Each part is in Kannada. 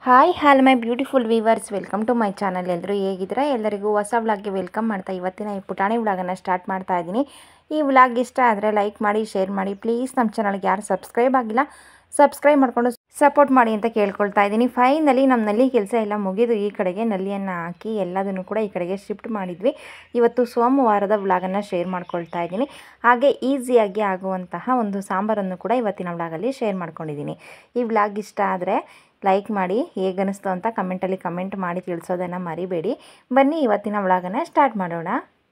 Hi all my beautiful viewers, welcome to my channel. ಎಲ್ಲರೂ ಹೇಗಿದ್ದೀರಾ? ಎಲ್ಲರಿಗೂ ಹೊಸ ವ್ಲಾಗ್ಗೆ ವೆಲ್ಕಮ್ ಮಾಡ್ತಾ ಇವತ್ತಿನ ಈ ಪುಟಾಣಿ ವ್ಲಾಗನ್ನು ಸ್ಟಾರ್ಟ್ ಮಾಡ್ತಾ ಇದ್ದೀನಿ. ಈ ವ್ಲಾಗ್ ಇಷ್ಟ ಆದರೆ ಲೈಕ್ ಮಾಡಿ, ಶೇರ್ ಮಾಡಿ. ಪ್ಲೀಸ್ ನಮ್ಮ ಚಾನಲ್ಗೆ ಯಾರು ಸಬ್ಸ್ಕ್ರೈಬ್ ಆಗಿಲ್ಲ ಸಬ್ಸ್ಕ್ರೈಬ್ ಮಾಡಿಕೊಂಡು ಸಪೋರ್ಟ್ ಮಾಡಿ ಅಂತ ಕೇಳ್ಕೊಳ್ತಾ ಇದ್ದೀನಿ. ಫೈನಲಿ ನಮ್ಮ ನಲ್ಲಿ ಕೆಲಸ ಎಲ್ಲ ಮುಗಿದು ಈ ಕಡೆಗೆ ನಲ್ಲಿಯನ್ನು ಹಾಕಿ ಎಲ್ಲದನ್ನು ಕೂಡ ಈ ಕಡೆಗೆ ಶಿಫ್ಟ್ ಮಾಡಿದ್ವಿ. ಇವತ್ತು ಸೋಮವಾರದ ವ್ಲಾಗನ್ನು ಶೇರ್ ಮಾಡ್ಕೊಳ್ತಾ ಇದ್ದೀನಿ. ಹಾಗೆ ಈಸಿಯಾಗಿ ಆಗುವಂತಹ ಒಂದು ಸಾಂಬಾರನ್ನು ಕೂಡ ಇವತ್ತಿನ ವ್ಲಾಗಲ್ಲಿ ಶೇರ್ ಮಾಡ್ಕೊಂಡಿದ್ದೀನಿ. ಈ ವ್ಲಾಗ್ ಇಷ್ಟ ಆದರೆ ಲೈಕ್ ಮಾಡಿ, ಹೇಗನ್ನಿಸ್ತು ಅಂತ ಕಮೆಂಟಲ್ಲಿ ಕಮೆಂಟ್ ಮಾಡಿ ತಿಳಿಸೋದನ್ನು ಮರಿಬೇಡಿ. ಬನ್ನಿ ಇವತ್ತಿನ ವ್ಲಾಗನ್ನು ಸ್ಟಾರ್ಟ್ ಮಾಡೋಣ.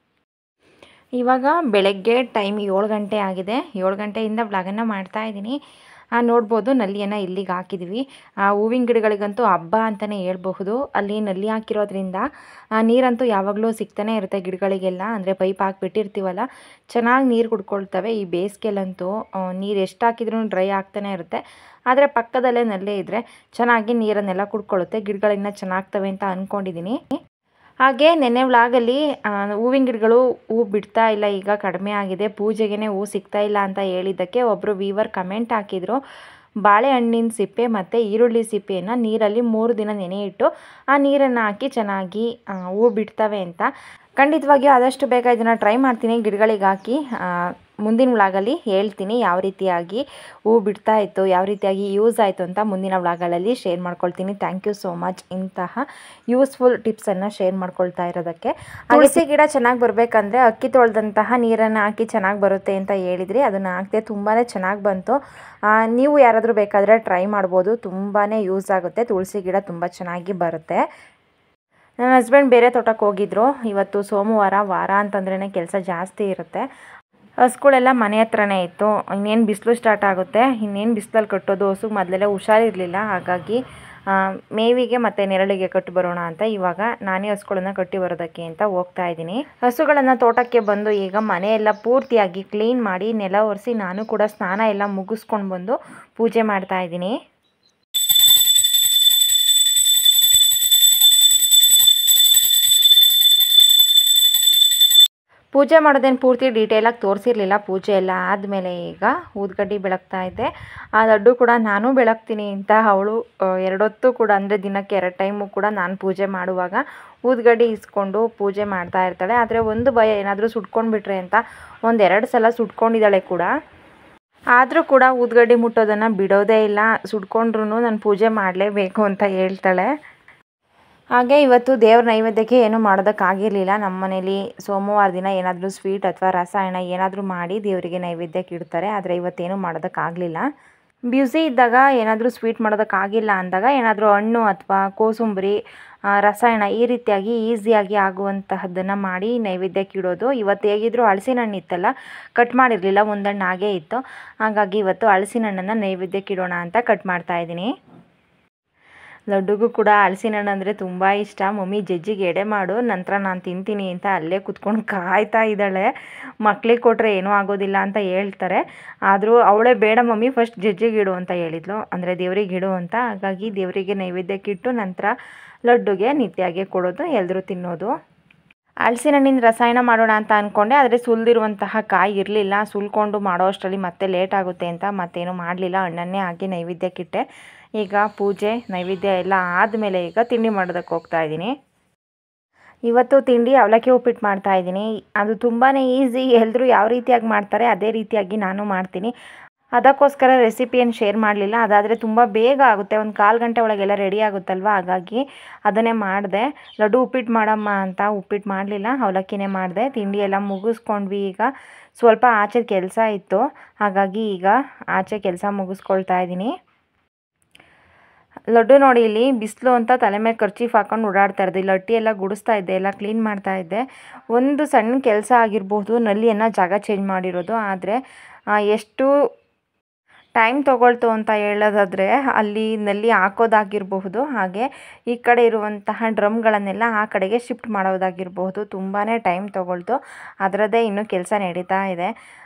ಇವಾಗ ಬೆಳಗ್ಗೆ ಟೈಮ್ 7 ಗಂಟೆ ಆಗಿದೆ. 7 ಗಂಟೆಯಿಂದ ವ್ಲಾಗನ್ನು ಮಾಡ್ತಾಯಿದ್ದೀನಿ. ನೋಡ್ಬೋದು ನಲ್ಲಿಯನ್ನು ಇಲ್ಲಿಗೆ ಹಾಕಿದ್ವಿ. ಹೂವಿನ ಗಿಡಗಳಿಗಂತೂ ಹಬ್ಬ ಅಂತಲೇ ಹೇಳ್ಬಹುದು. ಅಲ್ಲಿ ನಲ್ಲಿ ಹಾಕಿರೋದ್ರಿಂದ ನೀರಂತೂ ಯಾವಾಗಲೂ ಸಿಗ್ತಾನೆ ಇರುತ್ತೆ ಗಿಡಗಳಿಗೆಲ್ಲ. ಅಂದರೆ ಪೈಪ್ ಹಾಕಿಬಿಟ್ಟಿರ್ತೀವಲ್ಲ, ಚೆನ್ನಾಗಿ ನೀರು ಕುಡ್ಕೊಳ್ತವೆ. ಈ ಬೇಸಿಗೆಲಂತೂ ನೀರು ಎಷ್ಟು ಹಾಕಿದ್ರೂ ಡ್ರೈ ಆಗ್ತಾನೆ ಇರುತ್ತೆ. ಆದರೆ ಪಕ್ಕದಲ್ಲೇ ನಲ್ಲೇ ಇದ್ದರೆ ಚೆನ್ನಾಗಿ ನೀರನ್ನೆಲ್ಲ ಕುಡ್ಕೊಳ್ಳುತ್ತೆ, ಗಿಡಗಳಿಂದ ಚೆನ್ನಾಗ್ತವೆ ಅಂತ ಅಂದ್ಕೊಂಡಿದ್ದೀನಿ. ಹಾಗೆ ನೆನ್ನೆ ವ್ಲಾಗಲ್ಲಿ ಹೂವಿನ ಗಿಡಗಳು ಹೂ ಬಿಡ್ತಾ ಇಲ್ಲ, ಈಗ ಕಡಿಮೆ ಆಗಿದೆ, ಪೂಜೆಗೆ ಹೂ ಸಿಗ್ತಾ ಇಲ್ಲ ಅಂತ ಹೇಳಿದ್ದಕ್ಕೆ ಒಬ್ಬರು ವೀವರ್ ಕಮೆಂಟ್ ಹಾಕಿದರು. ಬಾಳೆಹಣ್ಣಿನ ಸಿಪ್ಪೆ ಮತ್ತು ಈರುಳ್ಳಿ ಸಿಪ್ಪೆಯನ್ನು ನೀರಲ್ಲಿ 3 ದಿನ ನೆನೆ ಇಟ್ಟು ಆ ನೀರನ್ನು ಹಾಕಿ ಚೆನ್ನಾಗಿ ಹೂ ಬಿಡ್ತವೆ ಅಂತ. ಖಂಡಿತವಾಗಿಯೂ ಆದಷ್ಟು ಬೇಗ ಇದನ್ನು ಟ್ರೈ ಮಾಡ್ತೀನಿ, ಗಿಡಗಳಿಗೆ ಹಾಕಿ. ಮುಂದಿನ ವ್ಲಾಗಲ್ಲಿ ಹೇಳ್ತೀನಿ ಯಾವ ರೀತಿಯಾಗಿ ಹೂ ಬಿಡ್ತಾ ಇತ್ತು, ಯಾವ ರೀತಿಯಾಗಿ ಯೂಸ್ ಆಯಿತು ಅಂತ ಮುಂದಿನ ವ್ಲಾಗ್ಗಳಲ್ಲಿ ಶೇರ್ ಮಾಡ್ಕೊಳ್ತೀನಿ. ಥ್ಯಾಂಕ್ ಯು ಸೋ ಮಚ್ ಇಂತಹ ಯೂಸ್ಫುಲ್ ಟಿಪ್ಸನ್ನು ಶೇರ್ ಮಾಡ್ಕೊಳ್ತಾ ಇರೋದಕ್ಕೆ. ತುಳಸಿ ಗಿಡ ಚೆನ್ನಾಗಿ ಬರಬೇಕಂದ್ರೆ ಅಕ್ಕಿ ತೊಳೆದಂತಹ ನೀರನ್ನು ಹಾಕಿ ಚೆನ್ನಾಗಿ ಬರುತ್ತೆ ಅಂತ ಹೇಳಿದ್ರಿ. ಅದನ್ನು ಹಾಕಿದೆ, ತುಂಬಾ ಚೆನ್ನಾಗಿ ಬಂತು. ನೀವು ಯಾರಾದರೂ ಬೇಕಾದರೆ ಟ್ರೈ ಮಾಡ್ಬೋದು, ತುಂಬಾ ಯೂಸ್ ಆಗುತ್ತೆ. ತುಳಸಿ ಗಿಡ ತುಂಬ ಚೆನ್ನಾಗಿ ಬರುತ್ತೆ. ನನ್ನ ಹಸ್ಬೆಂಡ್ ಬೇರೆ ತೋಟಕ್ಕೆ ಹೋಗಿದ್ರು. ಇವತ್ತು ಸೋಮವಾರ, ವಾರ ಅಂತಂದ್ರೇ ಕೆಲಸ ಜಾಸ್ತಿ ಇರುತ್ತೆ. ಹಸುಗಳೆಲ್ಲ ಮನೆ ಹತ್ರನೇ ಇತ್ತು. ಇನ್ನೇನು ಬಿಸಿಲು ಸ್ಟಾರ್ಟ್ ಆಗುತ್ತೆ, ಇನ್ನೇನು ಬಿಸಿಲಲ್ಲಿ ಕಟ್ಟೋದು. ಹಸುಗೆ ಮೊದಲೆಲ್ಲ ಹುಷಾರಿರಲಿಲ್ಲ, ಹಾಗಾಗಿ ಮೇವಿಗೆ ಮತ್ತು ನೆರಳಿಗೆ ಕಟ್ಟಿ ಬರೋಣ ಅಂತ ಇವಾಗ ನಾನೇ ಹಸುಗಳನ್ನು ಕಟ್ಟಿ ಬರೋದಕ್ಕೆ ಅಂತ ಹೋಗ್ತಾ ಇದ್ದೀನಿ. ಹಸುಗಳನ್ನು ತೋಟಕ್ಕೆ ಬಂದು ಈಗ ಮನೆಯೆಲ್ಲ ಪೂರ್ತಿಯಾಗಿ ಕ್ಲೀನ್ ಮಾಡಿ ನೆಲ ಒರೆಸಿ ನಾನು ಕೂಡ ಸ್ನಾನ ಎಲ್ಲ ಮುಗಿಸ್ಕೊಂಡು ಬಂದು ಪೂಜೆ ಮಾಡ್ತಾ ಇದ್ದೀನಿ. ಪೂಜೆ ಮಾಡೋದೇನು ಪೂರ್ತಿ ಡೀಟೇಲಾಗಿ ತೋರಿಸಿರಲಿಲ್ಲ. ಪೂಜೆ ಎಲ್ಲ ಆದಮೇಲೆ ಈಗ ಊದ್ಗಡ್ಡಿ ಬೆಳಗ್ತಾ ಇದ್ದೆ. ಆ ಲಡ್ಡು ಕೂಡ ನಾನು ಬೆಳಗ್ತೀನಿ ಅಂತ ಅವಳು 2 ಹೊತ್ತು ಕೂಡ, ಅಂದರೆ ದಿನಕ್ಕೆ 2 ಟೈಮು ಕೂಡ ನಾನು ಪೂಜೆ ಮಾಡುವಾಗ ಊದ್ಗಡ್ಡಿ ಇಸ್ಕೊಂಡು ಪೂಜೆ ಮಾಡ್ತಾ ಇರ್ತಾಳೆ. ಆದರೆ ಒಂದು ಭಯ, ಏನಾದರೂ ಸುಟ್ಕೊಂಡ್ಬಿಟ್ರೆ ಅಂತ 1-2 ಸಲ ಸುಟ್ಕೊಂಡಿದ್ದಾಳೆ ಕೂಡ. ಆದರೂ ಕೂಡ ಊದ್ಗಡ್ಡಿ ಮುಟ್ಟೋದನ್ನು ಬಿಡೋದೇ ಇಲ್ಲ. ಸುಟ್ಕೊಂಡ್ರೂ ನಾನು ಪೂಜೆ ಮಾಡಲೇಬೇಕು ಅಂತ ಹೇಳ್ತಾಳೆ. ಹಾಗೆ ಇವತ್ತು ದೇವ್ರ ನೈವೇದ್ಯಕ್ಕೆ ಏನೂ ಮಾಡೋದಕ್ಕಾಗಿರಲಿಲ್ಲ. ನಮ್ಮ ಮನೇಲಿ ಸೋಮವಾರ ದಿನ ಏನಾದರೂ ಸ್ವೀಟ್ ಅಥವಾ ರಸಾಯನ ಏನಾದರೂ ಮಾಡಿ ದೇವರಿಗೆ ನೈವೇದ್ಯಕ್ಕೆ ಇಡ್ತಾರೆ. ಆದರೆ ಇವತ್ತೇನು ಮಾಡೋದಕ್ಕಾಗಲಿಲ್ಲ. ಬ್ಯುಸಿ ಇದ್ದಾಗ ಏನಾದರೂ ಸ್ವೀಟ್ ಮಾಡೋದಕ್ಕಾಗಿಲ್ಲ ಅಂದಾಗ ಏನಾದರೂ ಹಣ್ಣು ಅಥವಾ ಕೋಸಂಬರಿ, ರಸಾಯನ ಈ ರೀತಿಯಾಗಿ ಈಸಿಯಾಗಿ ಆಗುವಂತಹದ್ದನ್ನು ಮಾಡಿ ನೈವೇದ್ಯಕ್ಕೆ ಇಡೋದು. ಇವತ್ತು ಹೇಗಿದ್ದರೂ ಹಲಸಿನ ಹಣ್ಣು ಇತ್ತಲ್ಲ, ಕಟ್ ಮಾಡಿರಲಿಲ್ಲ, 1 ಹಣ್ಣು ಹಾಗೇ ಇತ್ತು. ಹಾಗಾಗಿ ಇವತ್ತು ಹಲಸಿನ ಹಣ್ಣನ್ನು ನೈವೇದ್ಯಕ್ಕೆ ಇಡೋಣ ಅಂತ ಕಟ್ ಮಾಡ್ತಾಯಿದ್ದೀನಿ. ಲಡ್ಡುಗೂ ಕೂಡ ಹಲಸಿನ ಹಣ್ಣು ಅಂದರೆ ತುಂಬ ಇಷ್ಟ. ಮಮ್ಮಿ ಜಜ್ಜಿಗೆ ಎಡೆ ಮಾಡು, ನಂತರ ನಾನು ತಿಂತೀನಿ ಅಂತ ಅಲ್ಲೇ ಕುತ್ಕೊಂಡು ಕಾಯ್ತಾ ಇದ್ದಾಳೆ. ಮಕ್ಳಿಗೆ ಕೊಟ್ಟರೆ ಏನೂ ಆಗೋದಿಲ್ಲ ಅಂತ ಹೇಳ್ತಾರೆ. ಆದರೂ ಅವಳೇ ಬೇಡ ಮಮ್ಮಿ, ಫಸ್ಟ್ ಜಜ್ಜಿಗೆ ಇಡು ಅಂತ ಹೇಳಿದ್ಲು, ಅಂದರೆ ದೇವರಿಗೆ ಇಡು ಅಂತ. ಹಾಗಾಗಿ ದೇವರಿಗೆ ನೈವೇದ್ಯಕ್ಕೆ ಇಟ್ಟು ನಂತರ ಲಡ್ಡುಗೆ ನಿತ್ಯಾಗೆ ಕೊಡೋದು, ಎಲ್ಲರೂ ತಿನ್ನೋದು. ಹಲಸಿನ ಹಣ್ಣಿನ ರಸಾಯನ ಮಾಡೋಣ ಅಂತ ಅಂದ್ಕೊಂಡೆ, ಆದರೆ ಸುಲಿದಿರುವಂತಹ ಕಾಯಿ ಇರಲಿಲ್ಲ. ಸುಲ್ಕೊಂಡು ಮಾಡೋ ಅಷ್ಟರಲ್ಲಿ ಮತ್ತೆ ಲೇಟ್ ಆಗುತ್ತೆ ಅಂತ ಮತ್ತೇನು ಮಾಡಲಿಲ್ಲ, ಹಣ್ಣನ್ನೇ ಹಾಕಿ ನೈವೇದ್ಯಕ್ಕಿಟ್ಟೆ. ಈಗ ಪೂಜೆ ನೈವೇದ್ಯ ಎಲ್ಲ ಆದಮೇಲೆ ಈಗ ತಿಂಡಿ ಮಾಡೋದಕ್ಕೆ ಹೋಗ್ತಾ ಇದ್ದೀನಿ. ಇವತ್ತು ತಿಂಡಿ ಅವಲಕ್ಕಿ ಉಪ್ಪಿಟ್ಟು ಮಾಡ್ತಾಯಿದ್ದೀನಿ. ಅದು ತುಂಬಾ ಈಸಿ, ಎಲ್ಲರೂ ಯಾವ ರೀತಿಯಾಗಿ ಮಾಡ್ತಾರೆ ಅದೇ ರೀತಿಯಾಗಿ ನಾನು ಮಾಡ್ತೀನಿ. ಅದಕ್ಕೋಸ್ಕರ ರೆಸಿಪಿಯನ್ನು ಶೇರ್ ಮಾಡಲಿಲ್ಲ. ಅದಾದರೆ ತುಂಬ ಬೇಗ ಆಗುತ್ತೆ, 1/4 ಗಂಟೆ ಒಳಗೆಲ್ಲ ರೆಡಿ ಆಗುತ್ತಲ್ವ, ಹಾಗಾಗಿ ಅದನ್ನೇ ಮಾಡಿದೆ. ಲಡ್ಡು ಉಪ್ಪಿಟ್ಟು ಮಾಡಮ್ಮ ಅಂತ ಉಪ್ಪಿಟ್ಟು ಮಾಡಲಿಲ್ಲ, ಅವಲಕ್ಕಿನೇ ಮಾಡಿದೆ. ತಿಂಡಿ ಎಲ್ಲ ಮುಗಿಸ್ಕೊಂಡ್ವಿ. ಈಗ ಸ್ವಲ್ಪ ಆಚೆ ಕೆಲಸ ಇತ್ತು, ಹಾಗಾಗಿ ಈಗ ಆಚೆ ಕೆಲಸ ಮುಗಿಸ್ಕೊಳ್ತಾ ಇದ್ದೀನಿ. ಲಡ್ಡು ನೋಡಿ, ಇಲ್ಲಿ ಬಿಸಿಲು ಅಂತ ತಲೆ ಮೇಲೆ ಕರ್ಚೀಫ್ ಹಾಕೊಂಡು ಓಡಾಡ್ತಾ ಇರೋದು. ಇಲ್ಲಿ ಅಟ್ಟಿ ಎಲ್ಲ ಗುಡಿಸ್ತಾ ಇದ್ದೆ, ಎಲ್ಲ ಕ್ಲೀನ್ ಮಾಡ್ತಾ ಇದ್ದೆ. ಒಂದು ಸಣ್ಣ ಕೆಲಸ ಆಗಿರ್ಬೋದು, ನಲ್ಲಿಯನ್ನು ಜಾಗ ಚೇಂಜ್ ಮಾಡಿರೋದು. ಆದರೆ ಎಷ್ಟು ಟೈಮ್ ತೊಗೊಳ್ತು ಅಂತ ಹೇಳೋದಾದರೆ, ಅಲ್ಲಿ ನಲ್ಲಿ ಹಾಕೋದಾಗಿರಬಹುದು, ಹಾಗೆ ಈ ಕಡೆ ಇರುವಂತಹ ಡ್ರಮ್ಗಳನ್ನೆಲ್ಲ ಆ ಕಡೆಗೆ ಶಿಫ್ಟ್ ಮಾಡೋದಾಗಿರಬಹುದು, ತುಂಬಾ ಟೈಮ್ ತೊಗೊಳ್ತು. ಅದರದ್ದೇ ಇನ್ನೂ ಕೆಲಸ ನಡೀತಾ ಇದೆ.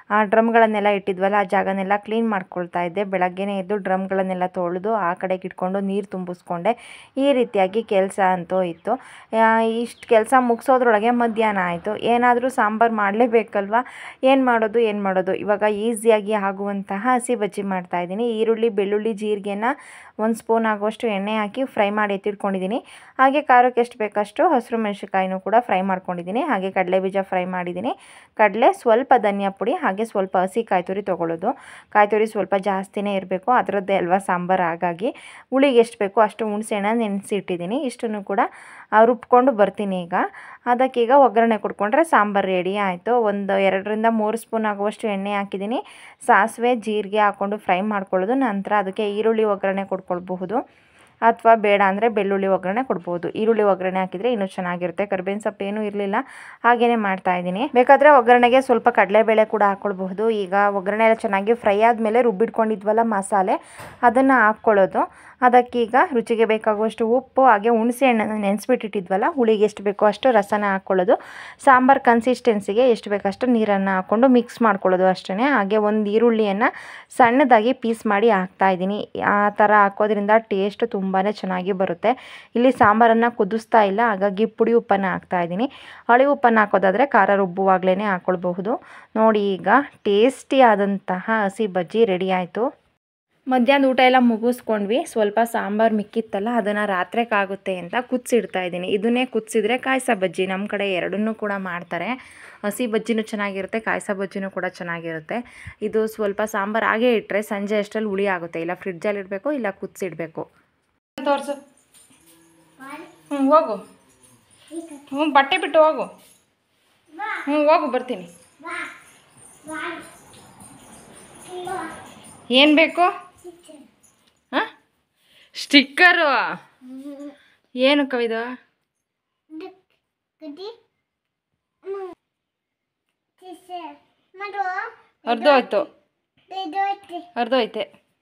ಆ ಡ್ರಮ್ಗಳನ್ನೆಲ್ಲ ಇಟ್ಟಿದ್ವಲ್ಲ ಆ ಜಾಗನೆಲ್ಲ ಕ್ಲೀನ್ ಮಾಡ್ಕೊಳ್ತಾ ಇದ್ದೆ. ಬೆಳಗ್ಗೆನೇ ಎದ್ದು ಡ್ರಮ್ಗಳನ್ನೆಲ್ಲ ತೊಳೆದು ಆ ಕಡೆಗೆ ಇಟ್ಕೊಂಡು ನೀರು ತುಂಬಿಸ್ಕೊಂಡೆ. ಈ ರೀತಿಯಾಗಿ ಕೆಲಸ ಅಂತೂ ಇತ್ತು. ಇಷ್ಟು ಕೆಲಸ ಮುಗಿಸೋದ್ರೊಳಗೆ ಮಧ್ಯಾಹ್ನ ಆಯಿತು. ಏನಾದರೂ ಸಾಂಬಾರು ಮಾಡಲೇಬೇಕಲ್ವ, ಏನು ಮಾಡೋದು ಇವಾಗ ಈಸಿಯಾಗಿ ಆಗುವಂತಹ ಹಸಿ ಬಜ್ಜಿ ಮಾಡ್ತಾಯಿದ್ದೀನಿ. ಈರುಳ್ಳಿ, ಬೆಳ್ಳುಳ್ಳಿ, ಜೀರಿಗೆನ 1 ಸ್ಪೂನ್ ಆಗುವಷ್ಟು ಎಣ್ಣೆ ಹಾಕಿ ಫ್ರೈ ಮಾಡಿ ಎತ್ತಿಟ್ಕೊಂಡಿದ್ದೀನಿ. ಹಾಗೆ ಖಾರಕ್ಕೆ ಎಷ್ಟು ಬೇಕಷ್ಟು ಹಸಿರು ಮೆಣಸಿನ್ಕಾಯಿನೂ ಕೂಡ ಫ್ರೈ ಮಾಡ್ಕೊಂಡಿದ್ದೀನಿ. ಹಾಗೆ ಕಡಲೆ ಬೀಜ ಫ್ರೈ ಮಾಡಿದ್ದೀನಿ. ಕಡಲೆ, ಸ್ವಲ್ಪ ಧನಿಯಾ ಪುಡಿ, ಹಾಗೆ ಸ್ವಲ್ಪ ಹಸಿ ಕಾಯಿ ತುರಿ ತೊಗೊಳ್ಳೋದು. ಕಾಯಿ ತುರಿ ಸ್ವಲ್ಪ ಜಾಸ್ತಿನೇ ಇರಬೇಕು, ಅದರದ್ದೇ ಅಲ್ವಾ ಸಾಂಬಾರು. ಹಾಗಾಗಿ ಹುಳಿಗೆ ಎಷ್ಟು ಬೇಕೋ ಅಷ್ಟು ಹುಣಸೆಹಣ್ಣ ನೆನೆಸಿ ಇಟ್ಟಿದ್ದೀನಿ. ಇಷ್ಟನ್ನು ಕೂಡ ರುಬ್ಕೊಂಡು ಬರ್ತೀನಿ ಈಗ. ಅದಕ್ಕೀಗ ಒಗ್ಗರಣೆ ಕೊಟ್ಕೊಂಡ್ರೆ ಸಾಂಬಾರು ರೆಡಿ ಆಯಿತು. 2 ರಿಂದ 3 ಸ್ಪೂನ್ ಆಗುವಷ್ಟು ಎಣ್ಣೆ ಹಾಕಿದ್ದೀನಿ. ಸಾಸಿವೆ, ಜೀರಿಗೆ ಹಾಕ್ಕೊಂಡು ಫ್ರೈ ಮಾಡ್ಕೊಳ್ಳೋದು. ನಂತರ ಅದಕ್ಕೆ ಈರುಳ್ಳಿ ಒಗ್ಗರಣೆ ಕೊಟ್ಕೊಳ್ಬಹುದು, ಅಥವಾ ಬೇಡ ಅಂದರೆ ಬೆಳ್ಳುಳ್ಳಿ ಒಗ್ಗರಣೆ ಕೊಡ್ಬೋದು. ಈರುಳ್ಳಿ ಒಗ್ಗರಣೆ ಹಾಕಿದರೆ ಇನ್ನೂ ಚೆನ್ನಾಗಿರುತ್ತೆ. ಕರಿಬೇವಿನ ಸೊಪ್ಪು ಏನೂ ಇರಲಿಲ್ಲ, ಹಾಗೆಯೇ ಮಾಡ್ತಾಯಿದ್ದೀನಿ. ಬೇಕಾದರೆ ಒಗ್ಗರಣೆಗೆ ಸ್ವಲ್ಪ ಕಡಲೆಬೇಳೆ ಕೂಡ ಹಾಕ್ಕೊಳ್ಬಹುದು. ಈಗ ಒಗ್ಗರಣೆ ಎಲ್ಲ ಚೆನ್ನಾಗಿ ಫ್ರೈ ಆದಮೇಲೆ ರುಬ್ಬಿಟ್ಕೊಂಡಿದ್ವಲ್ಲ ಮಸಾಲೆ, ಅದನ್ನು ಹಾಕ್ಕೊಳ್ಳೋದು. ಅದಕ್ಕೀಗ ರುಚಿಗೆ ಬೇಕಾಗುವಷ್ಟು ಉಪ್ಪು, ಹಾಗೆ ಹುಣಸೆ ಹಣ್ಣನ್ನು ನೆನೆಸ್ಬಿಟ್ಟಿಟ್ಟಿದ್ವಲ್ಲ, ಹುಳಿಗೆ ಎಷ್ಟು ಬೇಕೋ ಅಷ್ಟು ರಸನ ಹಾಕ್ಕೊಳ್ಳೋದು. ಸಾಂಬಾರು ಕನ್ಸಿಸ್ಟೆನ್ಸಿಗೆ ಎಷ್ಟು ಬೇಕಷ್ಟು ನೀರನ್ನು ಹಾಕ್ಕೊಂಡು ಮಿಕ್ಸ್ ಮಾಡ್ಕೊಳ್ಳೋದು ಅಷ್ಟೇ. ಹಾಗೆ 1 ಈರುಳ್ಳಿಯನ್ನು ಸಣ್ಣದಾಗಿ ಪೀಸ್ ಮಾಡಿ ಹಾಕ್ತಾಯಿದ್ದೀನಿ. ಆ ಥರ ಹಾಕೋದ್ರಿಂದ ಟೇಸ್ಟ್ ತುಂಬಾ ಚೆನ್ನಾಗಿ ಬರುತ್ತೆ. ಇಲ್ಲಿ ಸಾಂಬಾರನ್ನು ಕುದಿಸ್ತಾ ಇಲ್ಲ, ಹಾಗಾಗಿ ಪುಡಿ ಉಪ್ಪನ್ನು ಹಾಕ್ತಾಯಿದ್ದೀನಿ. ಹಳೆ ಉಪ್ಪನ್ನು ಹಾಕೋದಾದರೆ ಖಾರ ರುಬ್ಬುವಾಗಲೇ ಹಾಕ್ಕೊಳ್ಬಹುದು. ನೋಡಿ, ಈಗ ಟೇಸ್ಟಿ ಆದಂತಹ ಹಸಿ ಬಜ್ಜಿ ರೆಡಿ ಆಯಿತು. ಮಧ್ಯಾಹ್ನ ಊಟ ಎಲ್ಲ ಮುಗಿಸ್ಕೊಂಡ್ವಿ. ಸ್ವಲ್ಪ ಸಾಂಬಾರು ಮಿಕ್ಕಿತ್ತಲ್ಲ, ಅದನ್ನು ರಾತ್ರಿಗಾಗುತ್ತೆ ಅಂತ ಕುದಿಸಿಡ್ತಾ ಇದ್ದೀನಿ. ಇದನ್ನೇ ಕುದಿಸಿದ್ರೆ ಕಾಯಿಸ ಬಜ್ಜಿ, ನಮ್ಮ ಕಡೆ ಎರಡನ್ನೂ ಕೂಡ ಮಾಡ್ತಾರೆ. ಹಸಿ ಬಜ್ಜಿನೂ ಚೆನ್ನಾಗಿರುತ್ತೆ, ಕಾಯಿಸ ಬಜ್ಜಿನೂ ಕೂಡ ಚೆನ್ನಾಗಿರುತ್ತೆ. ಇದು ಸ್ವಲ್ಪ ಸಾಂಬಾರು ಹಾಗೆ ಇಟ್ಟರೆ ಸಂಜೆ ಅಷ್ಟರಲ್ಲಿ ಹುಳಿ ಆಗುತ್ತೆ. ಇಲ್ಲ ಫ್ರಿಡ್ಜಲ್ಲಿ ಇಡಬೇಕು, ಇಲ್ಲ ಕುದಿಸಿಡ್ಬೇಕು. ತೋರಿಸು. ಹೋಗು. ಬಟ್ಟೆ ಬಿಟ್ಟು ಹೋಗು. ಹೋಗು, ಬರ್ತೀನಿ. ಏನು ಬೇಕು? ಹಾಂ, ಸ್ಟಿಕ್ಕರು. ಏನು ಕವಿದು? ಅರ್ಧೋಯ್ತೆ.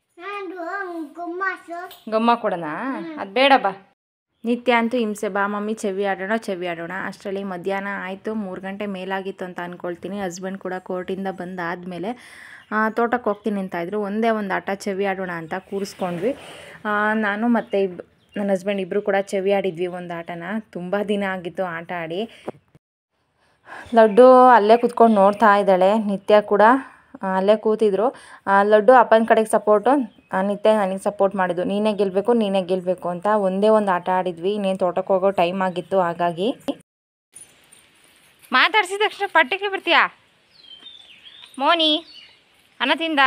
ಗಮ್ಮ ಕೊಡೋಣ? ಅದು ಬೇಡ ಬಾ. ನಿತ್ಯ ಅಂತೂ ಹಿಂಸೆ. ಬಾ ಮಮ್ಮಿ ಚೆವಿ ಆಡೋಣ. ಅಷ್ಟರಲ್ಲಿ ಮಧ್ಯಾಹ್ನ ಆಯಿತು. 3 ಗಂಟೆ ಮೇಲಾಗಿತ್ತು ಅಂತ ಅಂದ್ಕೊಳ್ತೀನಿ. ಹಸ್ಬೆಂಡ್ ಕೂಡ ಕೋರ್ಟಿಂದ ಬಂದಾದಮೇಲೆ ತೋಟಕ್ಕೆ ಹೋಗ್ತೀನಿ ಅಂತಾಯಿದ್ರು. ಒಂದೇ ಒಂದು ಆಟ ಚೆವಿ ಆಡೋಣ ಅಂತ ಕೂರಿಸ್ಕೊಂಡ್ವಿ. ನಾನು ಮತ್ತು ನನ್ನ ಹಸ್ಬೆಂಡ್ ಇಬ್ಬರು ಕೂಡ ಚೆವಿ ಆಡಿದ್ವಿ ಒಂದು ಆಟನ. ತುಂಬ ದಿನ ಆಗಿತ್ತು ಆಟ ಆಡಿ. ಲಡ್ಡು ಅಲ್ಲೇ ಕೂತ್ಕೊಂಡು ನೋಡ್ತಾ ಇದ್ದಾಳೆ. ನಿತ್ಯ ಕೂಡ ಅಲ್ಲೇ ಕೂತಿದ್ರು. ಲಡ್ಡು ಅಪ್ಪನ ಕಡೆಗೆ ಸಪೋರ್ಟು, ನಿತ್ಯ ನನಗೆ ಸಪೋರ್ಟ್ ಮಾಡಿದ್ದು. ನೀನೇ ಗೆಲ್ಲಬೇಕು ಅಂತ ಒಂದೇ ಒಂದು ಆಟ ಆಡಿದ್ವಿ. ಇನ್ನೇನು ತೋಟಕ್ಕೆ ಹೋಗೋ ಟೈಮ್ ಆಗಿತ್ತು. ಹಾಗಾಗಿ ಮಾತಾಡ್ಸಿದ ತಕ್ಷಣ ಪಟ್ಟಿಗೆ ಬರ್ತೀಯಾ? ಮೋನಿ ಅನ್ನ ತಿಂದ?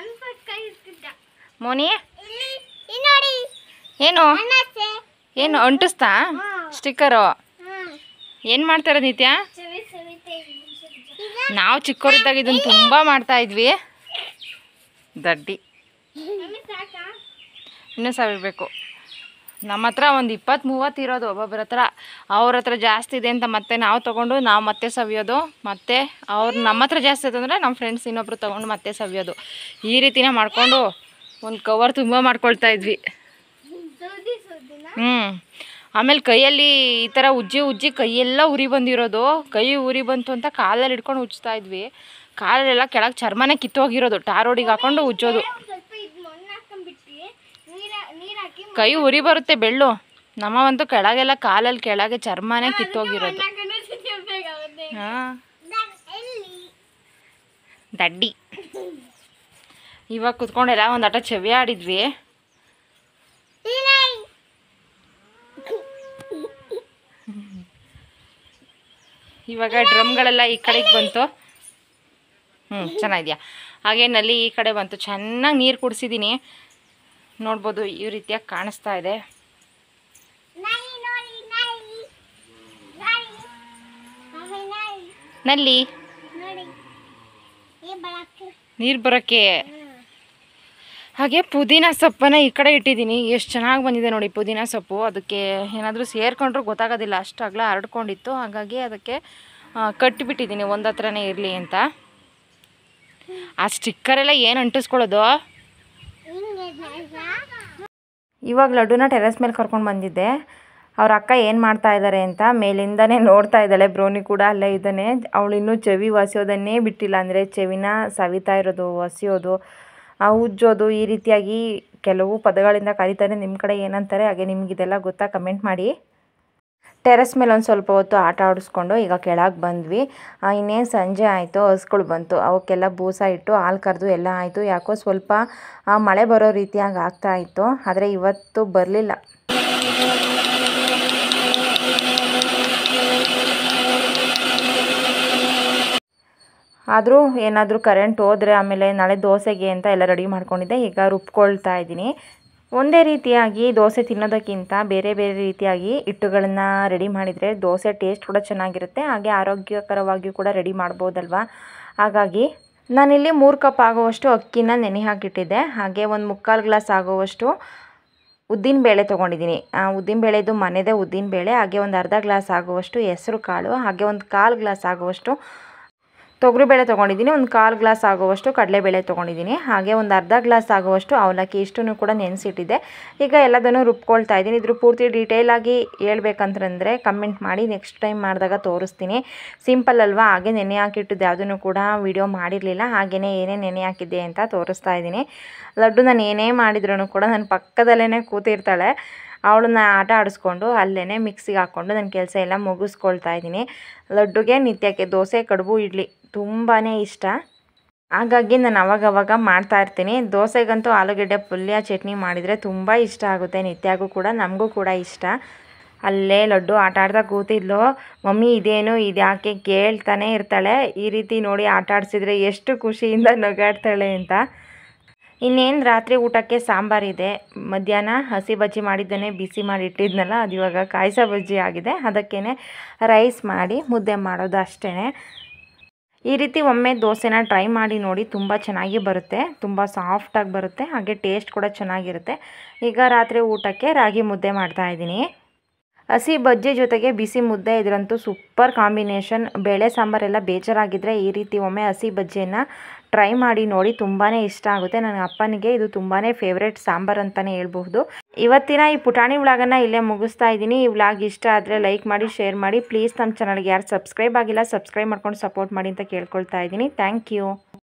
ಮೋನಿ ಏನು ಅಂಟಿಸ್ತಾ ಸ್ಟಿಕ್ಕರು? ಏನು ಮಾಡ್ತಾರೆ ನಿತ್ಯ? ನಾವು ಚಿಕ್ಕವರಿದ್ದಾಗ ಇದನ್ನು ತುಂಬ ಮಾಡ್ತಾ ಇದ್ವಿ. ದಡ್ಡಿ. ಇನ್ನೂ ಸಾವಿರಬೇಕು. ನಮ್ಮ ಹತ್ರ ಒಂದು 20-30 ಇರೋದು ಒಬ್ಬೊಬ್ಬರ ಹತ್ರ. ಅವ್ರ ಹತ್ರ ಜಾಸ್ತಿ ಇದೆ ಅಂತ ಮತ್ತೆ ನಾವು ತೊಗೊಂಡು ನಾವು ಮತ್ತೆ ಸವಿಯೋದು. ಮತ್ತು ಅವ್ರು ನಮ್ಮ ಹತ್ರ ಜಾಸ್ತಿ ಇದೆ ಅಂದರೆ ನಮ್ಮ ಫ್ರೆಂಡ್ಸ್ ಇನ್ನೊಬ್ರು ತೊಗೊಂಡು ಮತ್ತೆ ಸವಿಯೋದು. ಈ ರೀತಿನೇ ಮಾಡಿಕೊಂಡು ಒಂದು ಕವರ್ ತುಂಬ ಮಾಡ್ಕೊಳ್ತಾ ಇದ್ವಿ. ಆಮೇಲೆ ಕೈಯಲ್ಲಿ ಈ ಥರ ಉಜ್ಜಿ ಕೈಯೆಲ್ಲ ಉರಿ ಬಂದಿರೋದು. ಕೈ ಉರಿ ಬಂತು ಅಂತ ಕಾಲಲ್ಲಿ ಹಿಡ್ಕೊಂಡು ಉಜ್ತಾ ಇದ್ವಿ. ಕಾಲಲ್ಲೆಲ್ಲ ಕೆಳಗೆ ಚರ್ಮನೇ ಕಿತ್ತೋಗಿರೋದು. ಟಾರೋಡಿಗೆ ಹಾಕೊಂಡು ಉಜ್ಜೋದು. ಕೈ ಉರಿ ಬರುತ್ತೆ ಬೆಳ್ಳು. ನಮ್ಮವಂತೂ ಕೆಳಗೆಲ್ಲ ಕಾಲಲ್ಲಿ ಕೆಳಗೆ ಚರ್ಮನೇ ಕಿತ್ತೋಗಿರೋದು. ಹಾಂ, ದಡ್ಡಿ. ಇವಾಗ ಕುತ್ಕೊಂಡೆಲ್ಲ ಒಂದು ಆಟ ಚೆವಿ ಆಡಿದ್ವಿ. ಇವಾಗ ಡ್ರಮ್ಗಳೆಲ್ಲ ಈ ಕಡೆಗೆ ಬಂತು. ಚೆನ್ನಾಗಿದೆಯಾ? ಹಾಗೆ ನಲ್ಲಿ ಈ ಕಡೆ ಬಂತು. ಚೆನ್ನಾಗಿ ನೀರು ಕುಡಿಸಿದ್ದೀನಿ. ನೋಡ್ಬೋದು, ಈ ರೀತಿಯಾಗಿ ಕಾಣಿಸ್ತಾ ಇದೆ. ನಲ್ಲಿ ನೀರು ಬರೋಕ್ಕೆ. ಹಾಗೆ ಪುದೀನ ಸೊಪ್ಪನ್ನು ಈ ಕಡೆ ಇಟ್ಟಿದ್ದೀನಿ. ಎಷ್ಟು ಚೆನ್ನಾಗಿ ಬಂದಿದೆ ನೋಡಿ ಪುದೀನ ಸೊಪ್ಪು. ಅದಕ್ಕೆ ಏನಾದರೂ ಸೇರ್ಕೊಂಡ್ರೂ ಗೊತ್ತಾಗೋದಿಲ್ಲ, ಅಷ್ಟು ಅಗಲ ಹರಡ್ಕೊಂಡಿತ್ತು. ಹಾಗಾಗಿ ಅದಕ್ಕೆ ಕಟ್ಟಿಬಿಟ್ಟಿದ್ದೀನಿ, ಒಂದು ಹತ್ರನೇ ಇರಲಿ ಅಂತ. ಆ ಸ್ಟಿಕ್ಕರೆಲ್ಲ ಏನು ಅಂಟಿಸ್ಕೊಳ್ಳೋದು? ಇವಾಗ ಲಡ್ಡುನ ಟೆರೆಸ್ ಮೇಲೆ ಕರ್ಕೊಂಡು ಬಂದಿದ್ದೆ. ಅವ್ರ ಅಕ್ಕ ಏನು ಮಾಡ್ತಾ ಇದ್ದಾರೆ ಅಂತ ಮೇಲಿಂದನೇ ನೋಡ್ತಾ ಇದ್ದಾಳೆ. ಬ್ರೋನಿ ಕೂಡ ಅಲ್ಲೇ ಇದ್ದಾನೆ. ಅವಳು ಇನ್ನೂ ಚೆವಿ ಒರೆಸೋದನ್ನೇ ಬಿಟ್ಟಿಲ್ಲ. ಅಂದರೆ ಚೆವಿನ ಸವಿತಾ ಇರೋದು, ಒರೆಸೋದು, ಉಜ್ಜೋದು, ಈ ರೀತಿಯಾಗಿ ಕೆಲವು ಪದಗಳಿಂದ ಕರೀತಾರೆ. ನಿಮ್ಮ ಕಡೆ ಏನಂತಾರೆ? ಹಾಗೆ ನಿಮಗಿದೆಲ್ಲ ಗೊತ್ತಾ? ಕಮೆಂಟ್ ಮಾಡಿ. ಟೆರೆಸ್ ಮೇಲೆ ಒಂದು ಸ್ವಲ್ಪ ಹೊತ್ತು ಆಟ ಆಡಿಸ್ಕೊಂಡು ಈಗ ಕೆಳಗೆ ಬಂದ್ವಿ. ಇನ್ನೇನು ಸಂಜೆ ಆಯಿತು, ಹಸುಗಳು ಬಂತು. ಅವಕ್ಕೆಲ್ಲ ಬೂಸ ಇಟ್ಟು ಹಾಲು ಕರೆದು ಎಲ್ಲ ಆಯಿತು. ಯಾಕೋ ಸ್ವಲ್ಪ ಮಳೆ ಬರೋ ರೀತಿಯಾಗಿ ಆಗ್ತಾ ಇತ್ತು, ಆದರೆ ಇವತ್ತು ಬರಲಿಲ್ಲ. ಆದರೂ ಏನಾದರೂ ಕರೆಂಟ್ ಹೋದರೆ ಆಮೇಲೆ ನಾಳೆ ದೋಸೆಗೆ ಅಂತ ಎಲ್ಲ ರೆಡಿ ಮಾಡ್ಕೊಂಡಿದ್ದೆ. ಈಗ ರುಬ್ಕೊಳ್ತಾ ಇದ್ದೀನಿ. ಒಂದೇ ರೀತಿಯಾಗಿ ದೋಸೆ ತಿನ್ನೋದಕ್ಕಿಂತ ಬೇರೆ ಬೇರೆ ರೀತಿಯಾಗಿ ಹಿಟ್ಟುಗಳನ್ನು ರೆಡಿ ಮಾಡಿದರೆ ದೋಸೆ ಟೇಸ್ಟ್ ಕೂಡ ಚೆನ್ನಾಗಿರುತ್ತೆ, ಹಾಗೆ ಆರೋಗ್ಯಕರವಾಗಿಯೂ ಕೂಡ ರೆಡಿ ಮಾಡ್ಬೋದಲ್ವ. ಹಾಗಾಗಿ ನಾನಿಲ್ಲಿ 3 ಕಪ್ ಆಗುವಷ್ಟು ಅಕ್ಕಿನ ನೆನೆ ಹಾಕಿಟ್ಟಿದ್ದೆ. ಹಾಗೆ ಒಂದು 3/4 ಗ್ಲಾಸ್ ಆಗುವಷ್ಟು ಉದ್ದಿನಬೇಳೆ ತೊಗೊಂಡಿದ್ದೀನಿ. ಉದ್ದಿನಬೇಳೆದು ಮನೆಯದೇ ಉದ್ದಿನಬೇಳೆ. ಹಾಗೆ ಒಂದು ಅರ್ಧ ಗ್ಲಾಸ್ ಆಗುವಷ್ಟು ಹೆಸರು ಕಾಳು, ಹಾಗೆ ಒಂದು 1/4 ಗ್ಲಾಸ್ ಆಗುವಷ್ಟು ತೊಗರಿಬೇಳೆ ತೊಗೊಂಡಿದ್ದೀನಿ. ಒಂದು 1/4 ಗ್ಲಾಸ್ ಆಗುವಷ್ಟು ಕಡಲೆಬೇಳೆ ತೊಗೊಂಡಿದ್ದೀನಿ. ಹಾಗೆ ಒಂದು ಅರ್ಧ ಗ್ಲಾಸ್ ಆಗುವಷ್ಟು ಅವಲಕ್ಕಿ, ಇಷ್ಟನ್ನು ಕೂಡ ನೆನೆಸಿಟ್ಟಿದ್ದೆ. ಈಗ ಎಲ್ಲದನ್ನು ರುಬ್ಕೊಳ್ತಾ ಇದ್ದೀನಿ. ಇದ್ರ ಪೂರ್ತಿ ಡೀಟೇಲಾಗಿ ಹೇಳ್ಬೇಕಂತಂದರೆ ಕಮೆಂಟ್ ಮಾಡಿ, ನೆಕ್ಸ್ಟ್ ಟೈಮ್ ಮಾಡಿದಾಗ ತೋರಿಸ್ತೀನಿ. ಸಿಂಪಲ್ ಅಲ್ವಾ, ಹಾಗೆ ನೆನೆ ಹಾಕಿಟ್ಟಿದ್ದು ಯಾವುದನ್ನು ಕೂಡ ವಿಡಿಯೋ ಮಾಡಿರಲಿಲ್ಲ. ಹಾಗೆಯೇ ಏನೇನು ನೆನೆ ಹಾಕಿದ್ದೆ ಅಂತ ತೋರಿಸ್ತಾ ಇದ್ದೀನಿ. ಲಡ್ಡು ನಾನು ಏನೇ ಮಾಡಿದ್ರೂ ಕೂಡ ನನ್ನ ಪಕ್ಕದಲ್ಲೇ ಕೂತಿರ್ತಾಳೆ. ಅವಳನ್ನ ಆಟ ಆಡಿಸ್ಕೊಂಡು ಅಲ್ಲೇ ಮಿಕ್ಸಿಗೆ ಹಾಕ್ಕೊಂಡು ನನ್ನ ಕೆಲಸ ಎಲ್ಲ ಮುಗಿಸ್ಕೊಳ್ತಾ ಇದ್ದೀನಿ. ಲಡ್ಡುಗೆ ನಿತ್ಯಕ್ಕೆ ದೋಸೆ, ಕಡುಬು, ಇಡ್ಲಿ ತುಂಬಾ ಇಷ್ಟ. ಹಾಗಾಗಿ ನಾನು ಅವಾಗವಾಗ ಮಾಡ್ತಾಯಿರ್ತೀನಿ. ದೋಸೆಗಂತೂ ಆಲೂಗೆಡ್ಡೆ ಪಲ್ಯ ಚಟ್ನಿ ಮಾಡಿದರೆ ತುಂಬ ಇಷ್ಟ ಆಗುತ್ತೆ. ನಿತ್ಯಗೂ ಕೂಡ, ನಮಗೂ ಕೂಡ ಇಷ್ಟ. ಅಲ್ಲೇ ಲಡ್ಡು ಆಟ ಆಡ್ತಾ ಕೂತಿದ್ಲು. ಮಮ್ಮಿ ಇದೇನು ಇದ್ಯಾಕೆ ಕೇಳ್ತಾನೆ ಇರ್ತಾಳೆ. ಈ ರೀತಿ ನೋಡಿ ಆಟ ಆಡಿಸಿದ್ರೆ ಎಷ್ಟು ಖುಷಿಯಿಂದ ನಗಾಡ್ತಾಳೆ ಅಂತ. ಇನ್ನೇನು ರಾತ್ರಿ ಊಟಕ್ಕೆ ಸಾಂಬಾರಿದೆ. ಮಧ್ಯಾಹ್ನ ಹಸಿ ಬಜ್ಜಿ ಮಾಡಿದ್ದನ್ನೇ ಬಿಸಿ ಮಾಡಿ ಇಟ್ಟಿದ್ನಲ್ಲ, ಅದು ಇವಾಗ ಕಾಯಿಸ ಬಜ್ಜಿ ಆಗಿದೆ. ಅದಕ್ಕೇ ರೈಸ್ ಮಾಡಿ ಮುದ್ದೆ ಮಾಡೋದು ಅಷ್ಟೇ. ಈ ರೀತಿ ಒಮ್ಮೆ ದೋಸೆನ ಟ್ರೈ ಮಾಡಿ ನೋಡಿ, ತುಂಬ ಚೆನ್ನಾಗಿ ಬರುತ್ತೆ, ತುಂಬ ಸಾಫ್ಟಾಗಿ ಬರುತ್ತೆ, ಹಾಗೆ ಟೇಸ್ಟ್ ಕೂಡ ಚೆನ್ನಾಗಿರುತ್ತೆ. ಈಗ ರಾತ್ರಿ ಊಟಕ್ಕೆ ರಾಗಿ ಮುದ್ದೆ ಮಾಡ್ತಾಯಿದ್ದೀನಿ. ಹಸಿ ಬಜ್ಜಿ ಜೊತೆಗೆ ಬಿಸಿ ಮುದ್ದೆ ಇದರಂತೂ ಸೂಪರ್ ಕಾಂಬಿನೇಷನ್. ಬೇಳೆ ಸಾಂಬಾರೆಲ್ಲ ಬೇಜಾರಾಗಿದ್ದರೆ ಈ ರೀತಿ ಒಮ್ಮೆ ಹಸಿ ಬಜ್ಜಿಯನ್ನು ಟ್ರೈ ಮಾಡಿ ನೋಡಿ, ತುಂಬಾ ಇಷ್ಟ ಆಗುತ್ತೆ. ನನ್ನ ಅಪ್ಪನಿಗೆ ಇದು ತುಂಬಾ ಫೇವ್ರೇಟ್ ಸಾಂಬಾರು ಅಂತಲೇ ಹೇಳ್ಬಹುದು. ಇವತ್ತಿನ ಈ ಪುಟಾಣಿ ವ್ಲಾಗನ್ನು ಇಲ್ಲೇ ಮುಗಿಸ್ತಾ ಇದ್ದೀನಿ. ಈ ವ್ಲಾಗ್ ಇಷ್ಟ ಆದರೆ ಲೈಕ್ ಮಾಡಿ, ಶೇರ್ ಮಾಡಿ. ಪ್ಲೀಸ್ ನಮ್ಮ ಚಾನಲ್ಗೆ ಯಾರು ಸಬ್ಸ್ಕ್ರೈಬ್ ಆಗಿಲ್ಲ, ಸಬ್ಸ್ಕ್ರೈಬ್ ಮಾಡ್ಕೊಂಡು ಸಪೋರ್ಟ್ ಮಾಡಿ ಅಂತ ಕೇಳ್ಕೊಳ್ತಾ ಇದ್ದೀನಿ. Thank you.